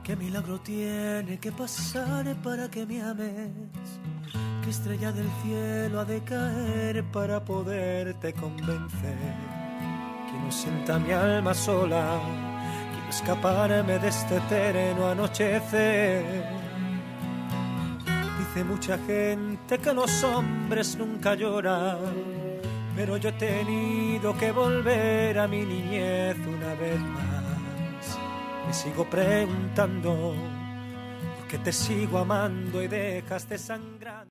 ¿Qué milagro tiene que pasar para que me ames? ¿Qué estrella del cielo ha de caer para poderte convencer? Quiero sienta mi alma sola, quiero escaparme de este eterno anochecer. Dice mucha gente que los hombres nunca lloran, pero yo he tenido que volver a mi niñez una vez más. Me sigo preguntando por qué te sigo amando y dejas de sangrar.